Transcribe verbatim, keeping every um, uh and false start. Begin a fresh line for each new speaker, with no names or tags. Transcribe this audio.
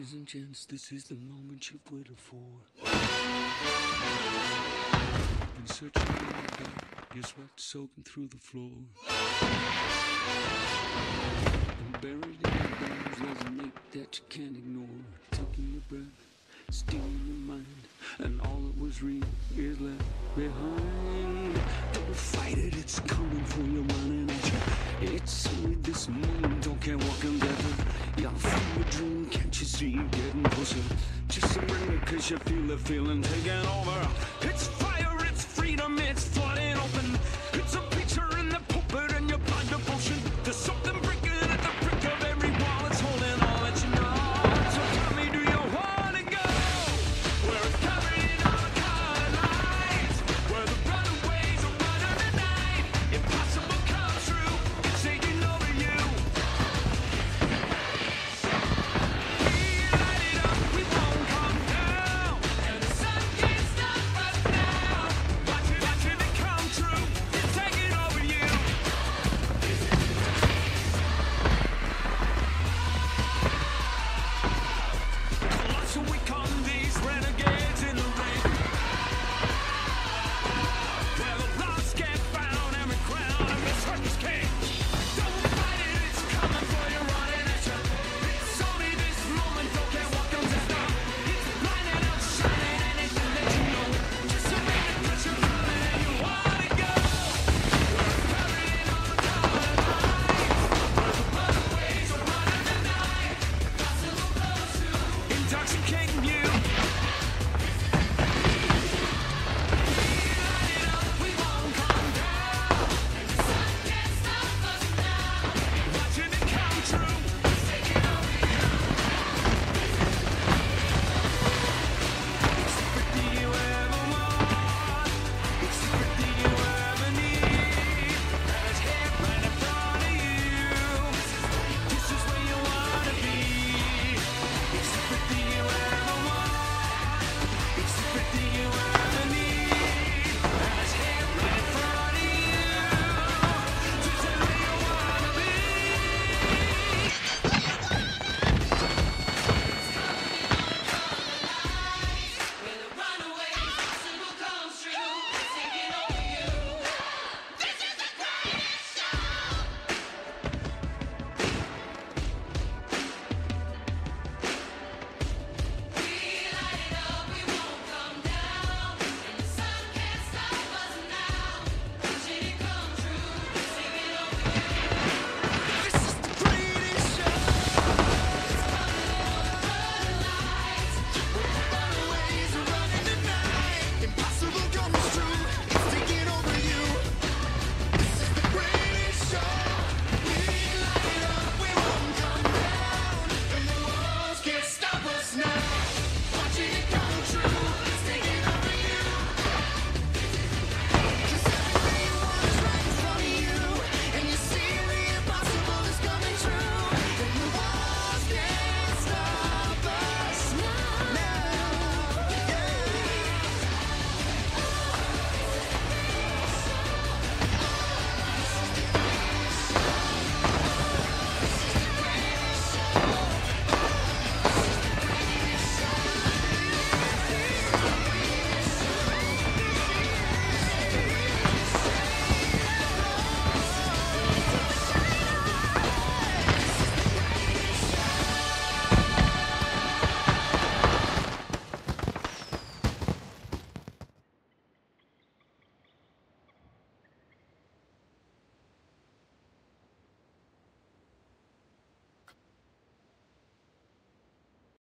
Ladies and gents, this is the moment you've waited for. Been searching in the dark, your sweat soaking through the floor. And buried in your bones, there's a night that you can't ignore. Taking your breath, stealing your mind, and all that was real is left behind. Don't fight it, it's coming for you, running at you. It's only this moment, don't care what can gather. You'll feel your dream, can't you see you getting closer? Just surrender, cause you feel the feeling taking over. It's fire, it's freedom, it's flooding open. It's a picture in the pulpit and your blind devotion. There's something breaking at the brick of every wall, it's holding all that you know. So tell me, do you wanna go where it's covered in all colored lights, where the runaways are running the night? Impossible come true, it's taking over you. We light it up, we won't come down, and the sun can't stop us now. Watch it, watch it come true, it's taking over you. So we come these renegades in the rain, where the lost get found and we crown and the circus king. Don't fight it, it's coming for you, running at you. It's only this moment, don't care what comes after. It's blinding out, shining, and it's to let you know. Just a minute, cause you're coming and you wanna go where it's covered in all the colored lights, where the runaways are running the night. Possible close to intoxicating.